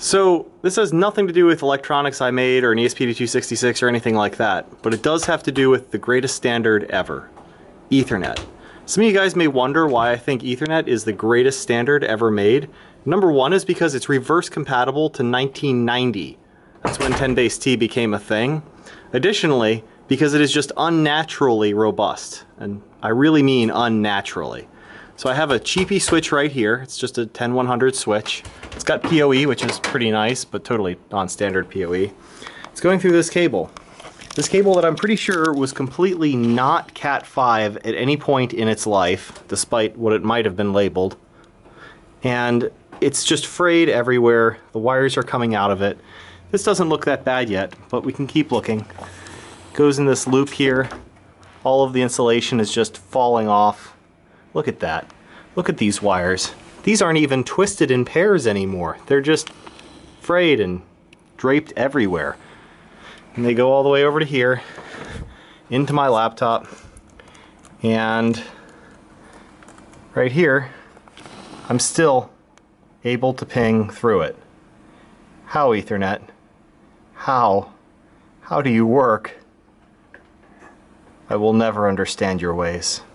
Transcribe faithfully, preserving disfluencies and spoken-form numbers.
So this has nothing to do with electronics I made or an E S P D two sixty-six or anything like that, but it does have to do with the greatest standard ever, Ethernet. Some of you guys may wonder why I think Ethernet is the greatest standard ever made. Number one is because it's reverse compatible to nineteen ninety. That's when ten base T became a thing. Additionally, because it is just unnaturally robust, and I really mean unnaturally. So I have a cheapy switch right here. It's just a ten one hundred switch. It's got P O E, which is pretty nice, but totally non-standard P O E. It's going through this cable. This cable that I'm pretty sure was completely not cat five at any point in its life, despite what it might have been labeled. And it's just frayed everywhere. The wires are coming out of it. This doesn't look that bad yet, but we can keep looking. Goes in this loop here. All of the insulation is just falling off. Look at that. Look at these wires. These aren't even twisted in pairs anymore. They're just frayed and draped everywhere. And they go all the way over to here, into my laptop, and right here, I'm still able to ping through it. How, Ethernet? How? How do you work? I will never understand your ways.